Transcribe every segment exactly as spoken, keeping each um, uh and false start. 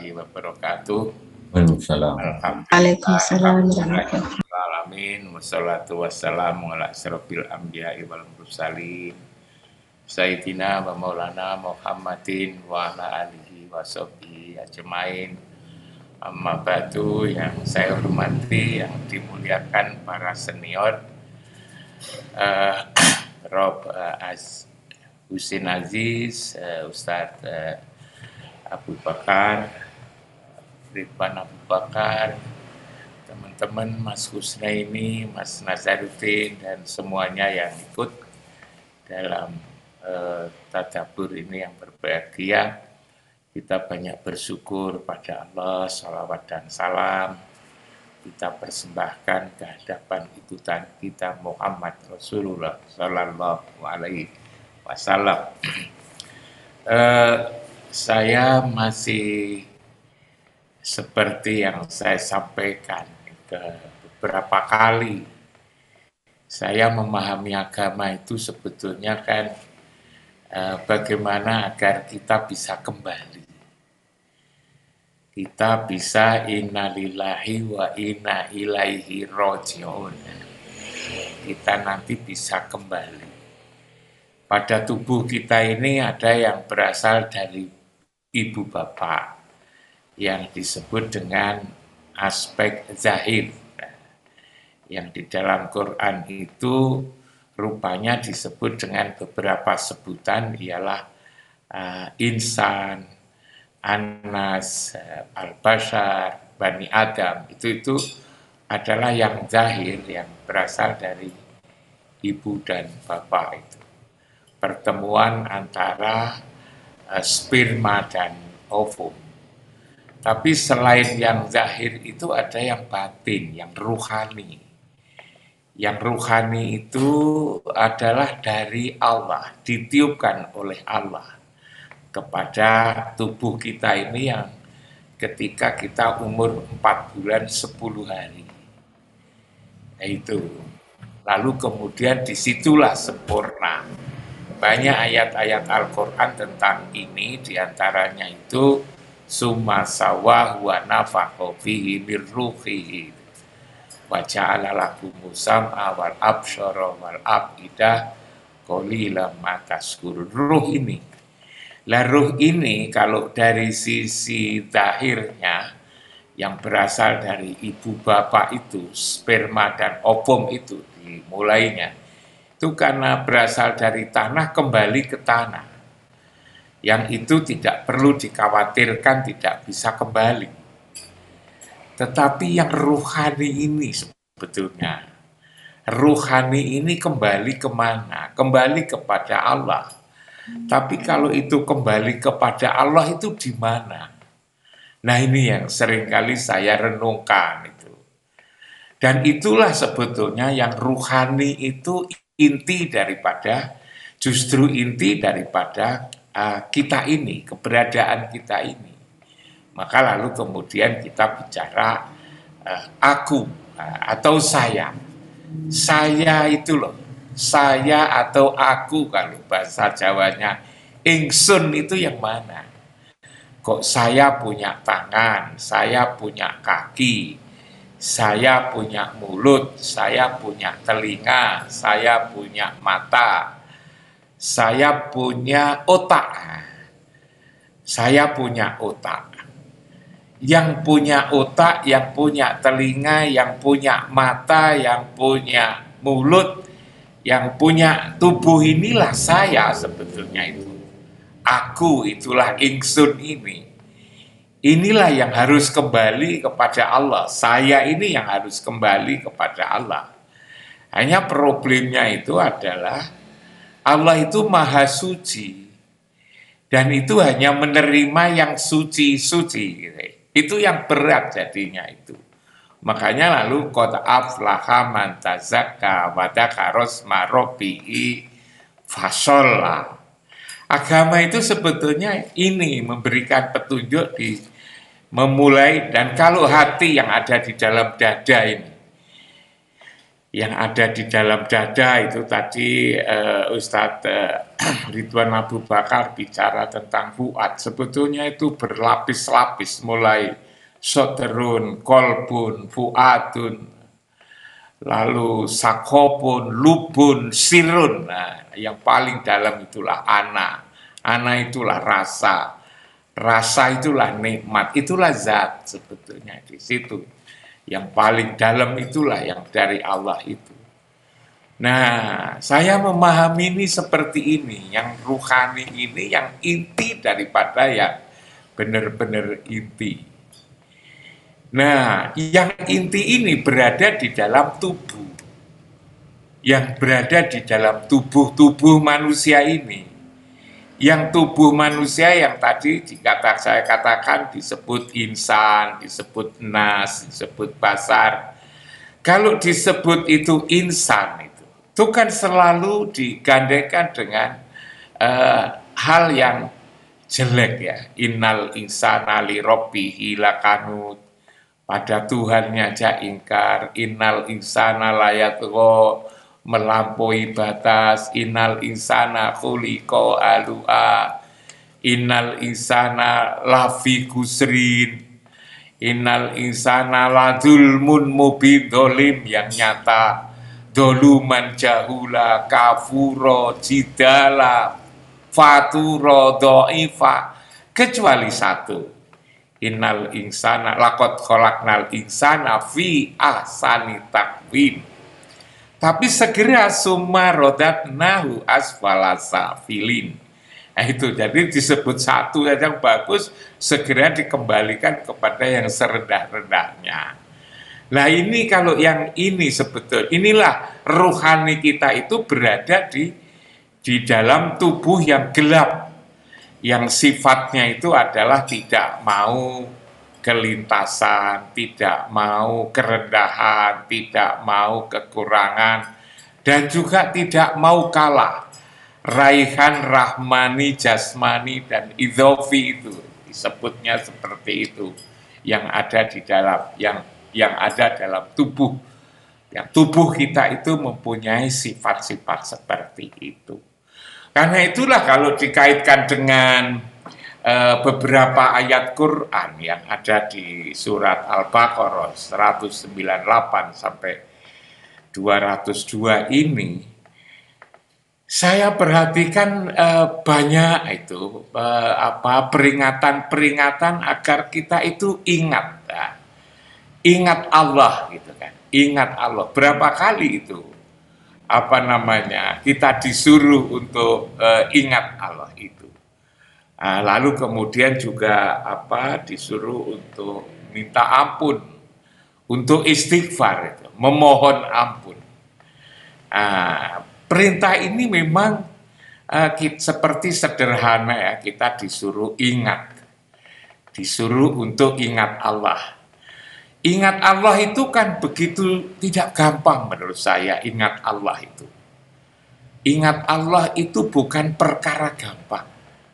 warahmatullahi wabarakatuh. Waalaikumsalam. Waalaikumsalam warahmatullahi Alamin wassalatu wassalamu ala asrofil anbiya'i wal mursalin Sayyidina wa maulana Muhammadin wa ala alihi wa sahbihi ajmain. Amma ba'du, yang saya hormati, yang dimuliakan para senior, uh, Rob uh, Az Husin Aziz, uh, Ustadz uh, Abu Bakar, Ridwan Abu Bakar, teman-teman Mas Husnaini, Mas Nazaruddin, dan semuanya yang ikut dalam uh, tadabbur ini yang berbahagia. Kita banyak bersyukur pada Allah, salawat dan salam kita persembahkan ke hadapan ikutan kita Muhammad Rasulullah Sallallahu Alaihi Wasallam. uh, Saya masih seperti yang saya sampaikan ke beberapa kali, saya memahami agama itu sebetulnya kan eh, bagaimana agar kita bisa kembali. Kita bisa innalillahi wa inna ilaihi raji'un. Kita nanti bisa kembali. Pada tubuh kita ini ada yang berasal dari ibu bapak, yang disebut dengan aspek zahir, yang di dalam Quran itu rupanya disebut dengan beberapa sebutan, ialah uh, insan, anas, uh, al-bashar, bani adam. Itu itu adalah yang zahir, yang berasal dari ibu dan bapak itu. Pertemuan antara uh, sperma dan ovum. Tapi selain yang zahir itu ada yang batin, yang ruhani. Yang ruhani itu adalah dari Allah, ditiupkan oleh Allah kepada tubuh kita ini yang ketika kita umur empat bulan sepuluh hari. Nah, itu. Lalu kemudian disitulah sempurna. Banyak ayat-ayat Al-Quran tentang ini, diantaranya itu summa sawahu wa nafakha fihi min ruhihi wa ja'ala lakum sam'a wal absyara wal afidah qalilan ma tashkurun. Ruh ini, lah ruh ini kalau dari sisi zahirnya yang berasal dari ibu bapak itu, sperma dan ovum itu dimulainya, itu karena berasal dari tanah kembali ke tanah. Yang itu tidak perlu dikhawatirkan tidak bisa kembali. Tetapi yang ruhani ini sebetulnya, ruhani ini kembali kemana? Kembali kepada Allah. Tapi kalau itu kembali kepada Allah itu di mana? Nah, ini yang seringkali saya renungkan itu. Dan itulah sebetulnya yang ruhani itu inti daripada, justru inti daripada uh, kita ini, keberadaan kita ini. Maka lalu kemudian kita bicara uh, aku uh, atau saya. Saya itu loh, saya atau aku kalau bahasa Jawanya. Ingsun itu yang mana? Kok saya punya tangan, saya punya kaki, saya punya mulut, saya punya telinga, saya punya mata, saya punya otak. Saya punya otak. Yang punya otak, yang punya telinga, yang punya mata, yang punya mulut, yang punya tubuh inilah saya sebetulnya itu. Aku itulah ingsun ini. Inilah yang harus kembali kepada Allah. Saya ini yang harus kembali kepada Allah. Hanya problemnya itu adalah Allah itu maha suci. Dan itu hanya menerima yang suci-suci. Itu yang berat jadinya itu. Makanya lalu qad aflaha man tazakka wa dzakara isma rabbih fasholla. Agama itu sebetulnya ini memberikan petunjuk di memulai, dan kalau hati yang ada di dalam dada ini, yang ada di dalam dada itu tadi uh, Ustadz uh, Ridwan Abu Bakar bicara tentang fuad, sebetulnya itu berlapis-lapis, mulai soterun, kolbun, fuadun, lalu sakopun, lubun, sirun. Nah, yang paling dalam itulah ana. Ana itulah rasa. Rasa itulah nikmat, itulah zat sebetulnya di situ. Yang paling dalam itulah yang dari Allah itu. Nah, saya memahami ini seperti ini, yang ruhani ini, yang inti daripada yang benar-benar inti. Nah, yang inti ini berada di dalam tubuh, yang berada di dalam tubuh-tubuh manusia ini, yang tubuh manusia yang tadi dikata saya katakan disebut insan, disebut nas, disebut basar. Kalau disebut itu insan, itu kan selalu digandenkan dengan uh, hal yang jelek ya. Innal insana li rabbihi lakanut. Pada Tuhannya aja ingkar. Innal insana layatgha, melampaui batas. Innal insana khuliqa alu'a. Innal insana lafi kusrin. Innal insana ladulmun mubin, dolim yang nyata. Doluman jahula, kafuro, jidala, faturo, do'ifa, kecuali satu. Innal insana, lakot kholaknal insana fi ahsani takwim. Tapi segera summa rodatnahu asfalasa filin. Nah itu, jadi disebut satu yang bagus, segera dikembalikan kepada yang serendah-rendahnya. Nah ini kalau yang ini sebetulnya, inilah ruhani kita itu berada di di dalam tubuh yang gelap, yang sifatnya itu adalah tidak mau kelintasan, tidak mau kerendahan, tidak mau kekurangan, dan juga tidak mau kalah. Raihan, rahmani, jasmani, dan idhofi itu disebutnya seperti itu, yang ada di dalam, yang yang ada dalam tubuh. Yang tubuh kita itu mempunyai sifat-sifat seperti itu. Karena itulah kalau dikaitkan dengan uh, beberapa ayat Quran yang ada di surat Al-Baqarah seratus sembilan puluh delapan sampai dua ratus dua ini, saya perhatikan uh, banyak itu uh, apa peringatan-peringatan agar kita itu ingat. Nah, ingat Allah gitu kan, ingat Allah. Berapa kali itu apa namanya kita disuruh untuk uh, ingat Allah itu. Uh, lalu kemudian juga apa disuruh untuk minta ampun, untuk istighfar itu, memohon ampun. Uh, perintah ini memang uh, kita, seperti sederhana ya, kita disuruh ingat, disuruh untuk ingat Allah. Ingat Allah itu kan begitu tidak gampang menurut saya. Ingat Allah itu. Ingat Allah itu bukan perkara gampang.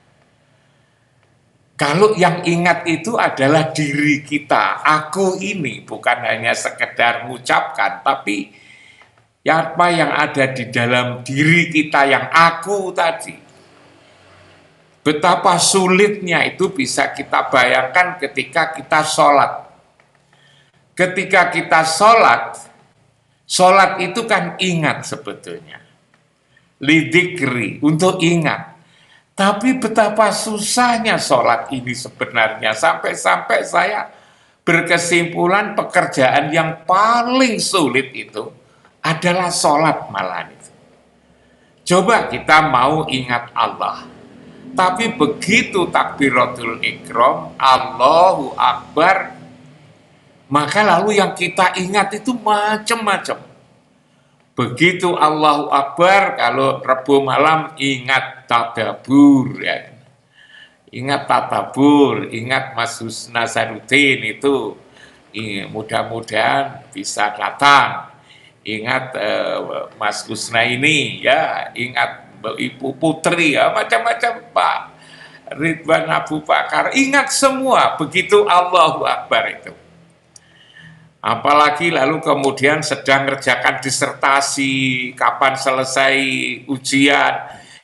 Kalau yang ingat itu adalah diri kita. Aku ini bukan hanya sekedar mengucapkan, tapi apa yang ada di dalam diri kita yang aku tadi. Betapa sulitnya itu bisa kita bayangkan ketika kita sholat. Ketika kita sholat, sholat itu kan ingat sebetulnya. Lidikri, untuk ingat. Tapi betapa susahnya sholat ini sebenarnya. Sampai-sampai saya berkesimpulan pekerjaan yang paling sulit itu adalah sholat malah itu. Coba kita mau ingat Allah. Tapi begitu takbiratul ikram, Allahu Akbar, maka lalu yang kita ingat itu macam-macam. Begitu Allahu Akbar, kalau Rabu malam ingat tadabur ya. Ingat tadabur, ingat Mas Husna Saruddin itu mudah-mudahan bisa datang. Ingat uh, Mas Husna ini ya, ingat Ibu Putri ya, macam-macam Pak Ridwan Abu Bakar, ingat semua begitu Allahu Akbar itu. Apalagi lalu kemudian sedang ngerjakan disertasi, kapan selesai ujian,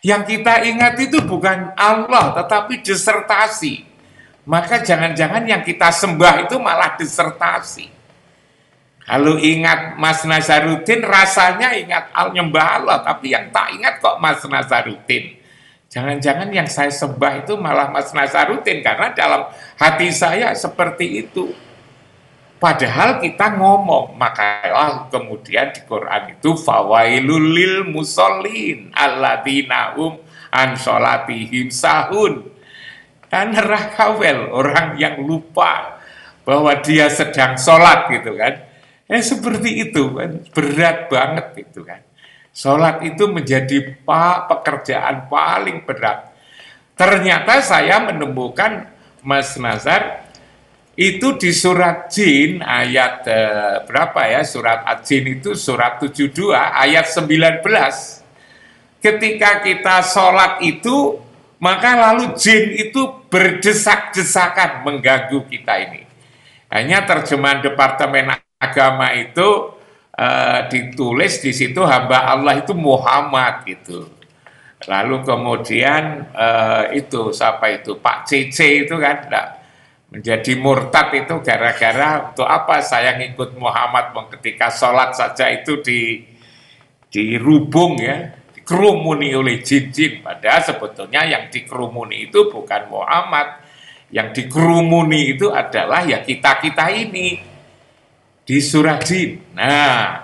Yang kita ingat itu bukan Allah, tetapi disertasi. Maka jangan-jangan yang kita sembah itu malah disertasi. Kalau ingat Mas Nazaruddin, rasanya ingat al nyembah Allah, tapi yang tak ingat kok Mas Nazaruddin. Jangan-jangan yang saya sembah itu malah Mas Nazaruddin, karena dalam hati saya seperti itu. Padahal kita ngomong, maka kemudian di Quran itu fawailul lil musallin alladzina hum an sholatihim sahun. Dan rakawel, orang yang lupa bahwa dia sedang sholat gitu kan. Eh seperti itu kan, berat banget itu kan. Sholat itu menjadi pak pekerjaan paling berat. Ternyata saya menemukan Mas Nazar itu di surat Jin ayat eh, berapa ya, surat Jin itu surat tujuh puluh dua ayat sembilan belas. Ketika kita sholat itu, maka lalu jin itu berdesak-desakan mengganggu kita ini. Hanya terjemahan Departemen Agama itu eh, ditulis di situ hamba Allah itu Muhammad gitu. Lalu kemudian eh, itu siapa itu Pak C C itu kan enggak, menjadi murtad itu gara-gara untuk apa saya ngikut Muhammad ketika sholat saja itu di dirubung ya, dikerumuni oleh jin-jin. Padahal sebetulnya yang dikerumuni itu bukan Muhammad, yang dikerumuni itu adalah ya kita-kita ini di surat Jin. Nah,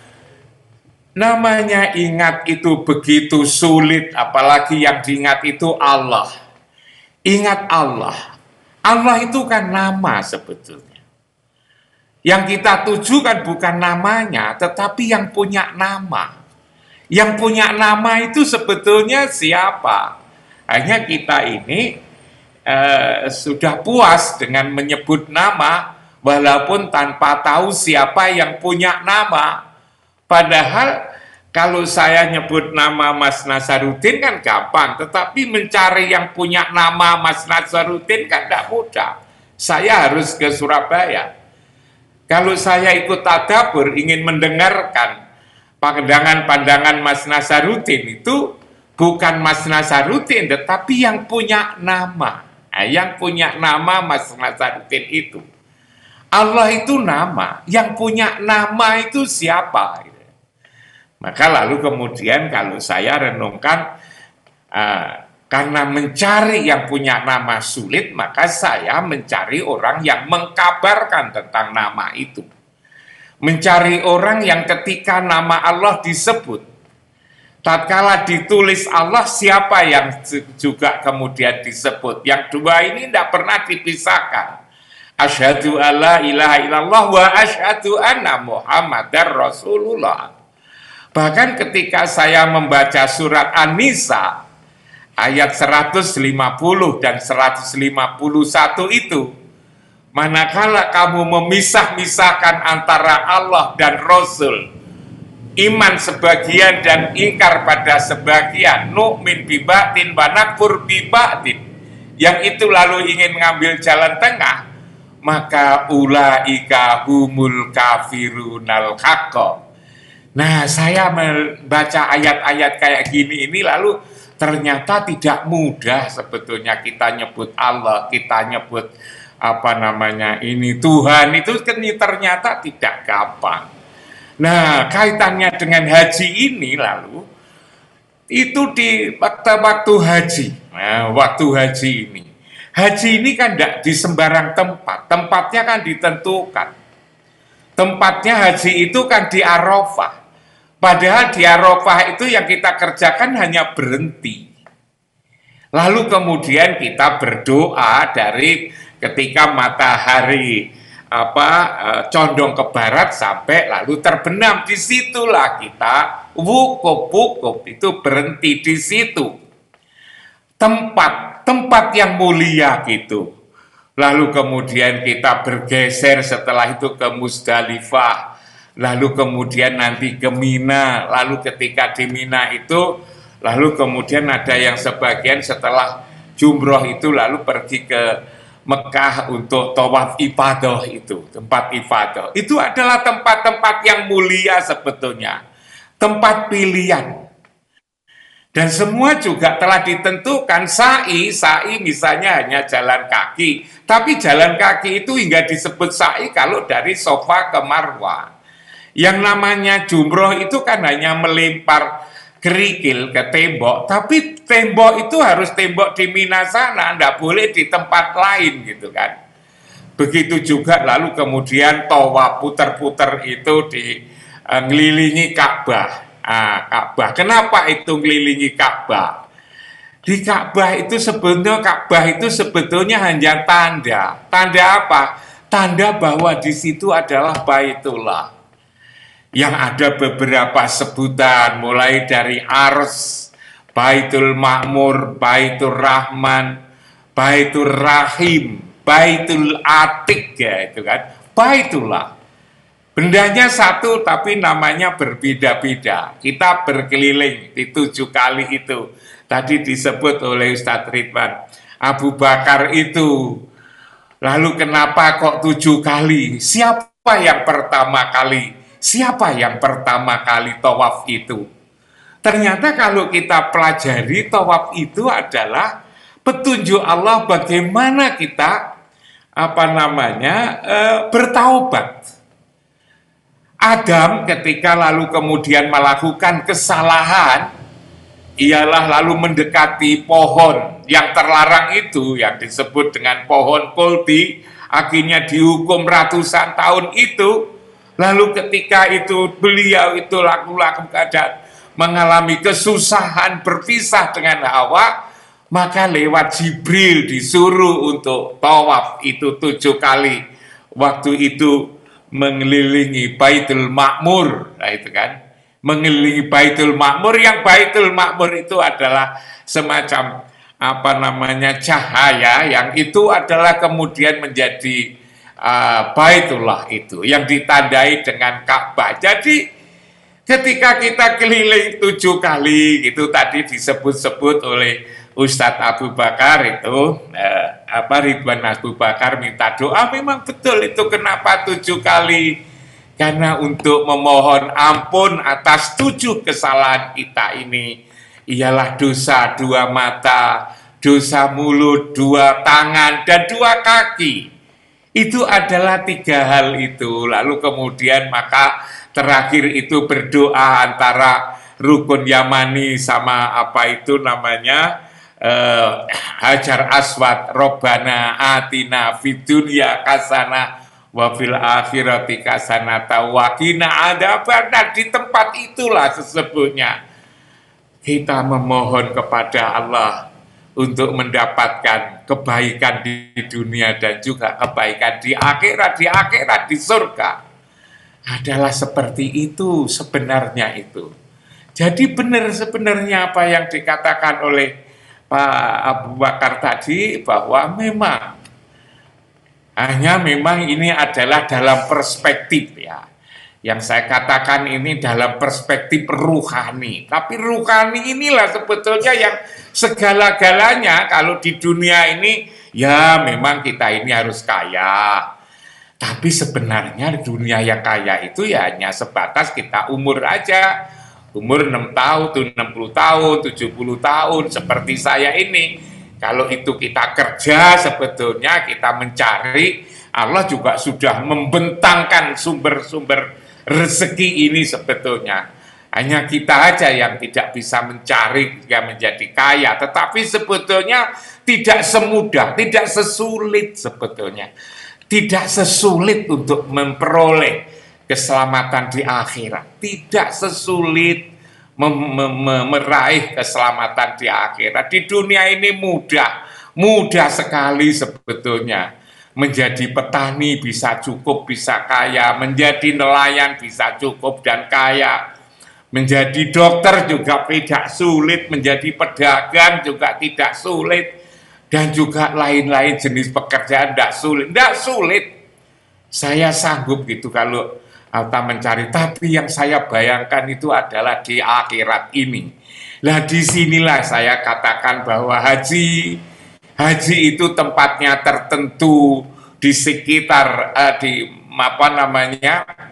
namanya ingat itu begitu sulit, apalagi yang diingat itu Allah. Ingat Allah. Allah itu kan nama sebetulnya. Yang kita tuju kan bukan namanya, tetapi yang punya nama. Yang punya nama itu sebetulnya siapa? Hanya kita ini eh, sudah puas dengan menyebut nama, walaupun tanpa tahu siapa yang punya nama. Padahal kalau saya nyebut nama Mas Nazaruddin kan gampang, tetapi mencari yang punya nama Mas Nazaruddin kan tidak mudah. Saya harus ke Surabaya. Kalau saya ikut tadabbur ingin mendengarkan pandangan-pandangan Mas Nazaruddin itu bukan Mas Nazaruddin, tetapi yang punya nama. Nah, yang punya nama Mas Nazaruddin itu. Allah itu nama, yang punya nama itu siapa? Maka lalu kemudian kalau saya renungkan, uh, karena mencari yang punya nama sulit, maka saya mencari orang yang mengkabarkan tentang nama itu. Mencari orang yang ketika nama Allah disebut, tatkala ditulis Allah, siapa yang juga kemudian disebut. Yang dua ini tidak pernah dipisahkan. Asyhadu alla ilaha illallah wa asyhadu anna Muhammadar Rasulullah. Bahkan ketika saya membaca surat An-Nisa ayat seratus lima puluh dan seratus lima puluh satu itu, manakala kamu memisah-misahkan antara Allah dan Rasul, iman sebagian dan ingkar pada sebagian, nu'min bibatin wa nakfur bibatin, yang itu lalu ingin mengambil jalan tengah, maka ulaika humul kafirunal haqqa. Nah, saya membaca ayat-ayat kayak gini ini lalu ternyata tidak mudah sebetulnya kita nyebut Allah, kita nyebut apa namanya ini Tuhan, itu ternyata tidak gampang. Nah, kaitannya dengan haji ini lalu itu di waktu-waktu haji. Nah, waktu haji ini. Haji ini kan tidak di sembarang tempat, tempatnya kan ditentukan. Tempatnya haji itu kan di Arafah. Padahal di Arafah itu yang kita kerjakan hanya berhenti. Lalu kemudian kita berdoa dari ketika matahari apa condong ke barat sampai lalu terbenam, disitulah kita wukuf-wukuf, itu berhenti di situ. Tempat, tempat yang mulia gitu. Lalu kemudian kita bergeser setelah itu ke Musdalifah. Lalu kemudian nanti ke Mina, lalu ketika di Mina itu, lalu kemudian ada yang sebagian setelah jumroh itu lalu pergi ke Mekah untuk tawaf ifadah itu, tempat ifadah. Itu adalah tempat-tempat yang mulia sebetulnya, tempat pilihan. Dan semua juga telah ditentukan. Sa'i, sa'i misalnya hanya jalan kaki. Tapi jalan kaki itu hingga disebut sa'i kalau dari Safa ke Marwah. Yang namanya jumroh itu kan hanya melempar kerikil ke tembok. Tapi tembok itu harus tembok di Mina sana, tidak boleh di tempat lain gitu kan. Begitu juga lalu kemudian tawaf puter-puter itu di uh, ngelilingi Ka'bah. Ah, Ka'bah. Kenapa itu ngelilingi Ka'bah? Di Ka'bah itu sebetulnya Ka'bah itu sebetulnya hanya tanda. Tanda apa? Tanda bahwa di situ adalah Baitullah. Yang ada beberapa sebutan mulai dari Ars, Baitul Ma'mur, Baitul Rahman, Baitul Rahim, Baitul Atik ya itu kan. Baitullah. Bendanya satu tapi namanya berbeda-beda. Kita berkeliling di tujuh kali itu. Tadi disebut oleh Ustadz Ridwan. Abu Bakar itu. Lalu kenapa kok tujuh kali? Siapa yang pertama kali? Siapa yang pertama kali tawaf itu? Ternyata kalau kita pelajari tawaf itu adalah petunjuk Allah bagaimana kita apa namanya e, bertaubat. Adam ketika lalu kemudian melakukan kesalahan, ialah lalu mendekati pohon yang terlarang itu, yang disebut dengan pohon kulti, akhirnya dihukum ratusan tahun itu. Lalu ketika itu beliau itu laku-laku keadaan mengalami kesusahan berpisah dengan Hawa, maka lewat Jibril disuruh untuk tawaf itu tujuh kali. Waktu itu mengelilingi Baitul Ma'mur, nah itu kan, mengelilingi Baitul Ma'mur, yang Baitul Ma'mur itu adalah semacam apa namanya cahaya, yang itu adalah kemudian menjadi uh, Baitullah itu, yang ditandai dengan Ka'bah. Jadi ketika kita keliling tujuh kali, itu tadi disebut-sebut oleh Ustadz Abu Bakar itu, eh, apa Ridwan Abu Bakar minta doa, memang betul itu kenapa tujuh kali? Karena untuk memohon ampun atas tujuh kesalahan kita ini, ialah dosa dua mata, dosa mulut, dua tangan, dan dua kaki. Itu adalah tiga hal itu. Lalu kemudian maka terakhir itu berdoa antara rukun Yamani sama apa itu namanya, Uh, Hajar Aswad, Robbana atina fid dunya hasanah wa fil akhirati hasanah wa qina adzabannar. Di tempat itulah sesungguhnya kita memohon kepada Allah untuk mendapatkan kebaikan di dunia dan juga kebaikan di akhirat. Di akhirat di surga adalah seperti itu sebenarnya itu. Jadi benar sebenarnya apa yang dikatakan oleh Pak Abu Bakar tadi, bahwa memang hanya memang ini adalah dalam perspektif ya. Yang saya katakan ini dalam perspektif ruhani. Tapi ruhani inilah sebetulnya yang segala-galanya. Kalau di dunia ini ya memang kita ini harus kaya. Tapi sebenarnya dunia yang kaya itu ya hanya sebatas kita umur aja. Umur enam tahun, enam puluh tahun, tujuh puluh tahun, seperti saya ini. Kalau itu kita kerja, sebetulnya kita mencari, Allah juga sudah membentangkan sumber-sumber rezeki ini sebetulnya. Hanya kita aja yang tidak bisa mencari yang menjadi kaya. Tetapi sebetulnya tidak semudah, tidak sesulit sebetulnya. Tidak sesulit untuk memperoleh keselamatan di akhirat. Tidak sesulit mem mem meraih keselamatan di akhirat. Di dunia ini mudah, mudah sekali sebetulnya. Menjadi petani bisa cukup, bisa kaya. Menjadi nelayan bisa cukup dan kaya. Menjadi dokter juga tidak sulit. Menjadi pedagang juga tidak sulit. Dan juga lain-lain jenis pekerjaan tidak sulit. Tidak sulit. Saya sanggup gitu kalau atau mencari, tapi yang saya bayangkan itu adalah di akhirat ini. Nah disinilah saya katakan bahwa haji, haji itu tempatnya tertentu di sekitar uh, di apa namanya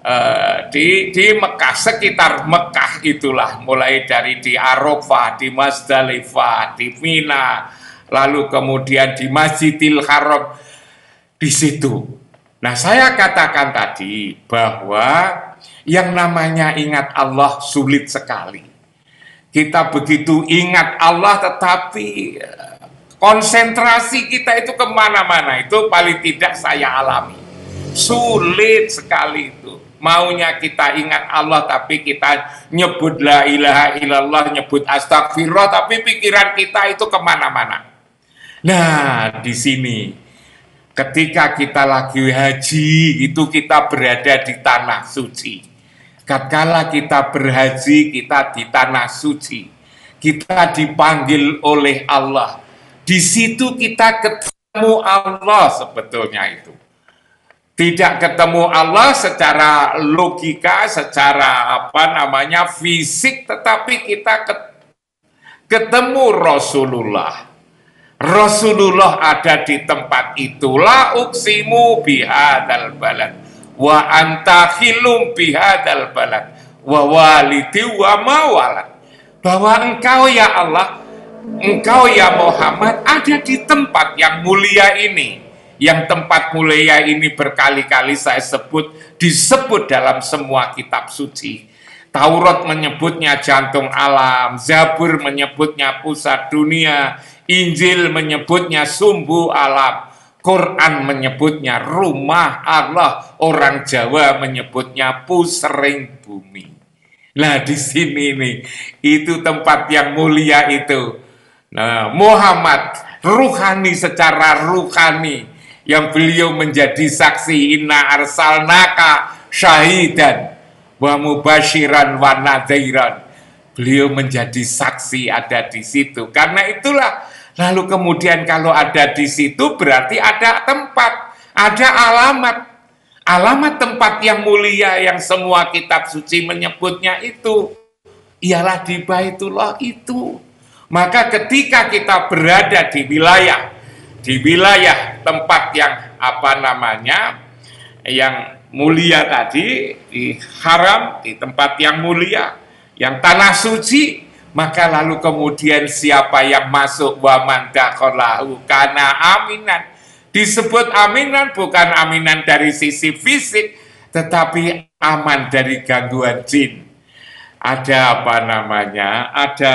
Uh, di, di Mekah, sekitar Mekah itulah, mulai dari di Arafah, di Muzdalifah, di Mina, lalu kemudian di Masjidil Haram, di situ. Nah, saya katakan tadi bahwa yang namanya ingat Allah sulit sekali. Kita begitu ingat Allah, tetapi konsentrasi kita itu kemana-mana, itu paling tidak saya alami. Sulit sekali itu. Maunya kita ingat Allah, tapi kita nyebut la ilaha illallah, nyebut astagfirullah, tapi pikiran kita itu kemana-mana. Nah, di sini ketika kita lagi haji, itu kita berada di tanah suci. Tatkala kita berhaji, kita di tanah suci. Kita dipanggil oleh Allah. Di situ kita ketemu Allah sebetulnya itu. Tidak ketemu Allah secara logika, secara apa namanya fisik, tetapi kita ketemu Rasulullah. Rasulullah ada di tempat itulah. Uksimu bihadal balad wa anta khilum bihadal balad wa walidi wa mawalad. Bahwa engkau ya Allah, engkau ya Muhammad ada di tempat yang mulia ini. Yang tempat mulia ini berkali-kali saya sebut, disebut dalam semua kitab suci. Taurat menyebutnya jantung alam, Zabur menyebutnya pusat dunia, Injil menyebutnya sumbu alam, Quran menyebutnya rumah Allah, orang Jawa menyebutnya pusering bumi. Nah, di sini nih, itu tempat yang mulia itu. Nah, Muhammad ruhani, secara ruhani, yang beliau menjadi saksi, inna arsalnaka syahidan wa mubasyiran wa nadhiran. Beliau menjadi saksi ada di situ. Karena itulah, lalu kemudian kalau ada di situ berarti ada tempat, ada alamat. Alamat tempat yang mulia yang semua kitab suci menyebutnya itu ialah di Baitullah itu. Maka ketika kita berada di wilayah di wilayah tempat yang apa namanya yang mulia tadi, di haram, di tempat yang mulia, yang tanah suci, maka lalu kemudian siapa yang masuk wa man dakhalahu kana aminan. Disebut aminan bukan aminan dari sisi fisik, tetapi aman dari gangguan jin. Ada apa namanya? Ada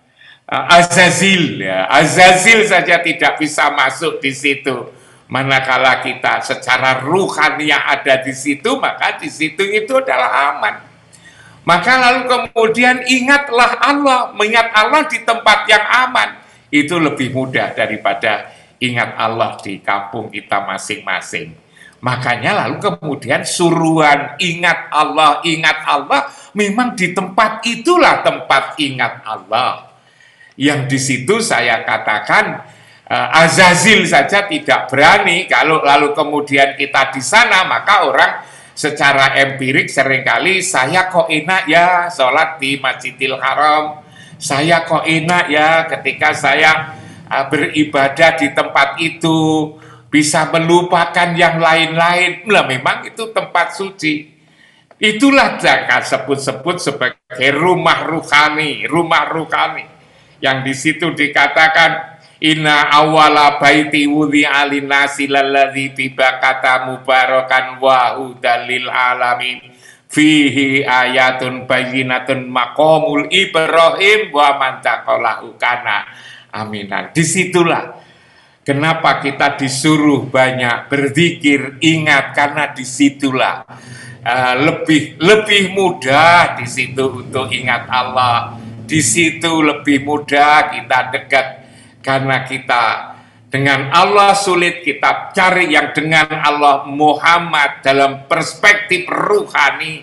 Azazil, ya. Azazil saja tidak bisa masuk di situ. Manakala kita secara ruhani yang ada di situ, maka di situ itu adalah aman. Maka lalu kemudian ingatlah Allah, mengingat Allah di tempat yang aman. Itu lebih mudah daripada ingat Allah di kampung kita masing-masing. Makanya lalu kemudian suruhan ingat Allah, ingat Allah, memang di tempat itulah tempat ingat Allah. Yang di situ saya katakan uh, Azazil saja tidak berani. Kalau lalu kemudian kita di sana, maka orang secara empirik seringkali, saya kok enak ya sholat di Masjidil Haram, saya kok enak ya ketika saya uh, beribadah di tempat itu, bisa melupakan yang lain-lain. Nah, memang itu tempat suci. Itulah jangan sebut-sebut sebagai rumah ruhani, rumah ruhani. Yang di situ dikatakan inna awala baiti wudhi'a linnasi lalladzi bibakata mubarakan wa hudalil alamin fihi ayatun bayyinatun maqamul Ibrahim wa man taqalahu kana aminan. Disitulah kenapa kita disuruh banyak berzikir, ingat, karena disitulah uh, lebih lebih mudah di situ untuk ingat Allah. Di situ lebih mudah kita dekat, karena kita dengan Allah sulit, kita cari yang dengan Allah. Muhammad dalam perspektif ruhani,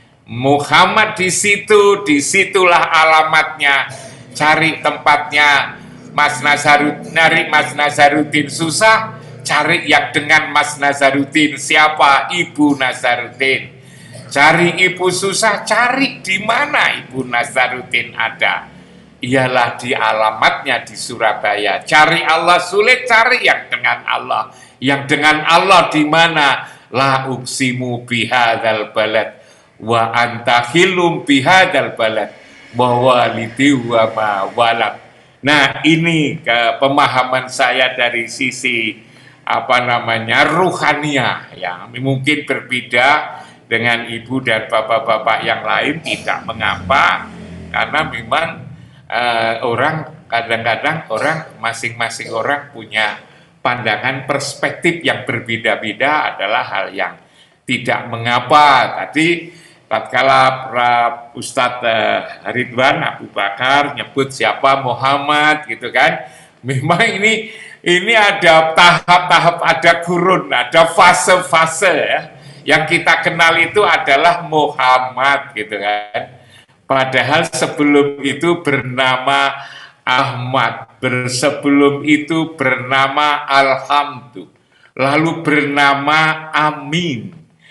Muhammad di situ, disitulah alamatnya. Cari tempatnya Mas Nazarudin, narik Mas Nazarudin susah, cari yang dengan Mas Nazarudin. Siapa? Ibu Nazarudin. Cari ibu susah, cari di mana Ibu Nazarudin ada. Ialah di alamatnya di Surabaya. Cari Allah sulit, cari yang dengan Allah. Yang dengan Allah di mana? la uqsimu bihadzal balad wa anta hilum bihadzal balad wa walidi wa ma walad. Nah, ini ke pemahaman saya dari sisi apa namanya ruhaniah, yang mungkin berbeda dengan ibu dan bapak-bapak yang lain, tidak mengapa, karena memang uh, orang kadang-kadang orang masing-masing orang punya pandangan perspektif yang berbeda-beda, adalah hal yang tidak mengapa. Tadi tatkala Ustadz uh, Ridwan Abu Bakar nyebut siapa Muhammad gitu kan, memang ini ini ada tahap-tahap, ada kurun, ada fase-fase ya. Yang kita kenal itu adalah Muhammad gitu kan. Padahal sebelum itu bernama Ahmad, sebelum itu bernama Alhamdulillah, lalu bernama Amin,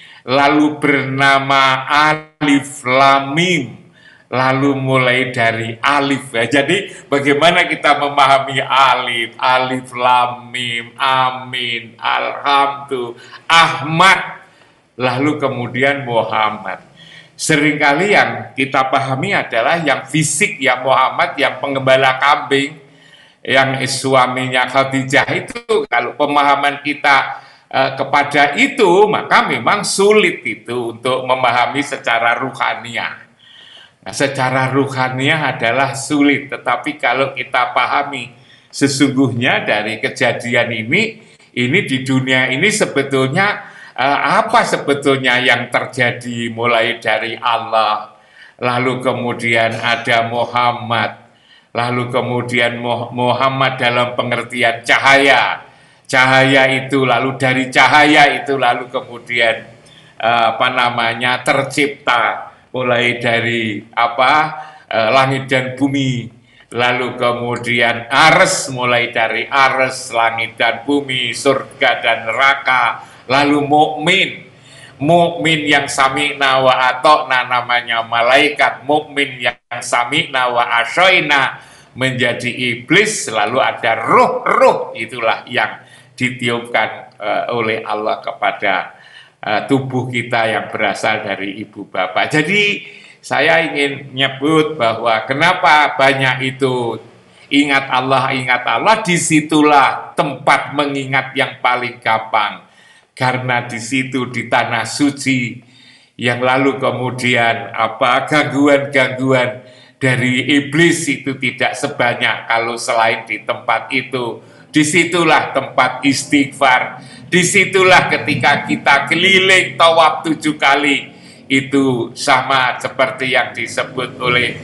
lalu bernama Alif Lam Mim, lalu mulai dari alif ya. Jadi bagaimana kita memahami alif, alif lam mim, amin, alhamdulillah, Ahmad, lalu kemudian Muhammad. Seringkali yang kita pahami adalah yang fisik, yang Muhammad, yang pengembala kambing, yang suaminya Khadijah itu. Kalau pemahaman kita eh, kepada itu, maka memang sulit itu untuk memahami secara ruhaniah. Nah, secara ruhaniah adalah sulit, tetapi kalau kita pahami sesungguhnya dari kejadian ini, ini di dunia ini sebetulnya eh, apa sebetulnya yang terjadi, mulai dari Allah, lalu kemudian ada Muhammad, lalu kemudian Muhammad dalam pengertian cahaya, cahaya itu, lalu dari cahaya itu, lalu kemudian eh, apa namanya tercipta, mulai dari apa eh, langit dan bumi, lalu kemudian ares, mulai dari ares, langit dan bumi, surga dan neraka, lalu mukmin, mukmin yang sami'na wa atokna namanya malaikat, mukmin yang sami'na wa asyoina menjadi iblis, lalu ada ruh-ruh, itulah yang ditiupkan uh, oleh Allah kepada uh, tubuh kita yang berasal dari ibu bapak. Jadi saya ingin menyebut bahwa kenapa banyak itu ingat Allah, ingat Allah, disitulah tempat mengingat yang paling gampang. Karena di situ di tanah suci, yang lalu kemudian apa gangguan-gangguan dari iblis itu tidak sebanyak kalau selain di tempat itu. Disitulah tempat istighfar, disitulah ketika kita keliling tawaf tujuh kali, itu sama seperti yang disebut oleh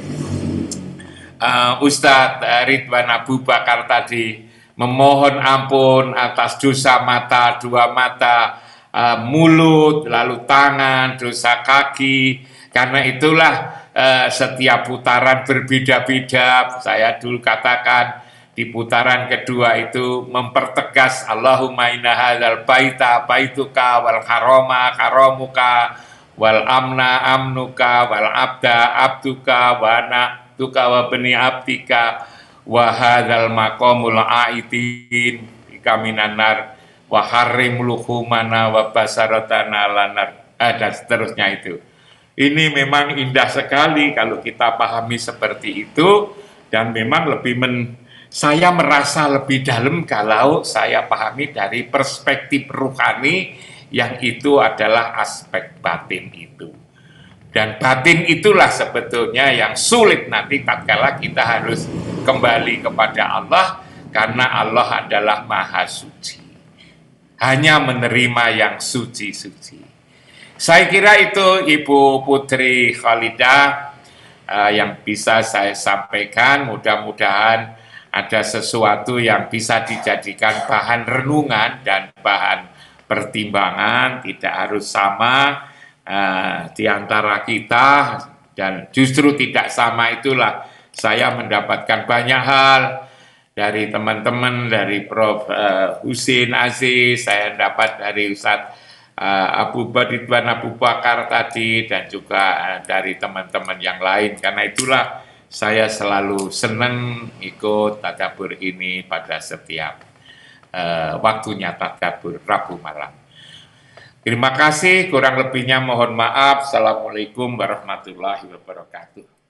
uh, Ustadz Ridwan Abu Bakar tadi, memohon ampun atas dosa mata, dua mata, uh, mulut, lalu tangan, dosa kaki. Karena itulah uh, setiap putaran berbeda-beda. Saya dulu katakan di putaran kedua itu mempertegas Allahumma inna hadzal baita baituka wal harama haramuka wal amna amnuka wal abda abduka wa na'tuka wa bani abdika wa hadzal maqamul aitin kaminan nar wa harim luhumana wa basaratana lanar, eh, dan seterusnya itu. Ini memang indah sekali kalau kita pahami seperti itu, dan memang lebih men saya merasa lebih dalam kalau saya pahami dari perspektif ruhani, yang itu adalah aspek batin itu. Dan batin itulah sebetulnya yang sulit nanti tatkala kita harus kembali kepada Allah, karena Allah adalah maha suci. Hanya menerima yang suci-suci. Saya kira itu Ibu Putri Khalidah uh, yang bisa saya sampaikan. Mudah-mudahan ada sesuatu yang bisa dijadikan bahan renungan dan bahan pertimbangan, tidak harus sama uh, di antara kita, dan justru tidak sama itulah saya mendapatkan banyak hal dari teman-teman, dari Prof uh, Husin Aziz, saya dapat dari Ustadz uh, Abu Ridwan Abu Bakar tadi, dan juga uh, dari teman-teman yang lain. Karena itulah saya selalu senang ikut tadabbur ini pada setiap uh, waktunya tadabbur Rabu malam. Terima kasih, kurang lebihnya mohon maaf. Assalamualaikum warahmatullahi wabarakatuh.